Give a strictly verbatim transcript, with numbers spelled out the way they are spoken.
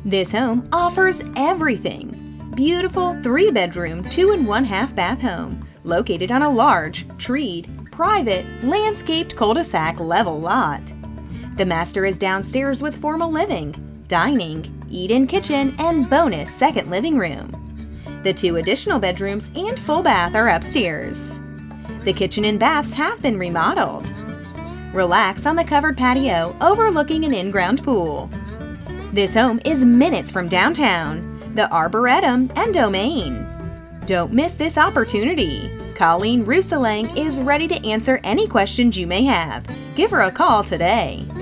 This home offers everything. Beautiful three-bedroom, two and one-half bath home, located on a large, treed, private, landscaped cul-de-sac level lot. The master is downstairs with formal living, dining, eat-in kitchen, and bonus second living room. The two additional bedrooms and full bath are upstairs. The kitchen and baths have been remodeled. Relax on the covered patio overlooking an in-ground pool. This home is minutes from downtown, the Arboretum and Domain. Don't miss this opportunity. Colleen Rouhselang is ready to answer any questions you may have. Give her a call today.